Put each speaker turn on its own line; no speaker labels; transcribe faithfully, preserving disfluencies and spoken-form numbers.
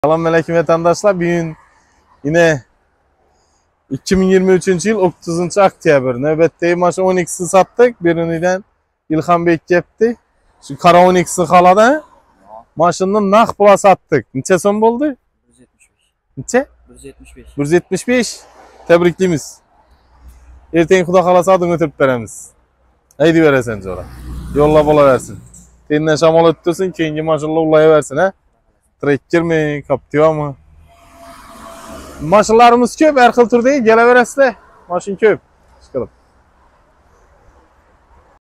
Selam melekim vatandaşlar. Bugün yine iki bin yirmi üçüncü yıl otuzuncu oktyabr. Növbetdeki maşın on ikisini sattık. Birininden İlhan Bey yaptı. Şu kara on ikisi kalada. Maşını nak pula sattık. Neçe son oldu?
bir yüz yetmiş beş.
Neçe?
bir yüz yetmiş beş.
bir yüz yetmiş beş. Tebrikliyimiz. Erteğin kuda kalasa adını ötürüp veremiz. Haydi veresen sonra. Yolla bola versin. Teninden şamal öttürsün. Keyingi maşınla ulaya versin ha. Trekker mi? Captiva mı? Maşınlarımız köp, her xil turda geleverasizlar. Maşın köp.